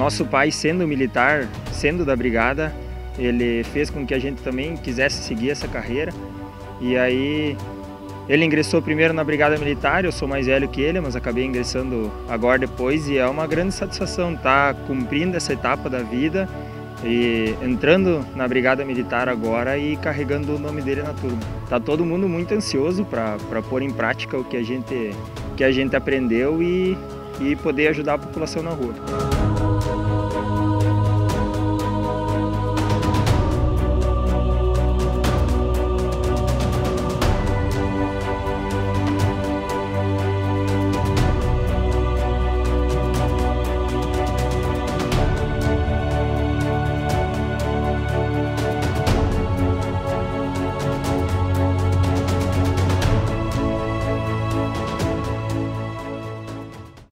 nosso pai, sendo militar, sendo da brigada, ele fez com que a gente também quisesse seguir essa carreira. E aí ele ingressou primeiro na brigada militar, eu sou mais velho que ele, mas acabei ingressando agora depois, e é uma grande satisfação estar cumprindo essa etapa da vida e entrando na brigada militar agora e carregando o nome dele na turma. Tá todo mundo muito ansioso para pôr em prática o que a gente aprendeu e poder ajudar a população na rua.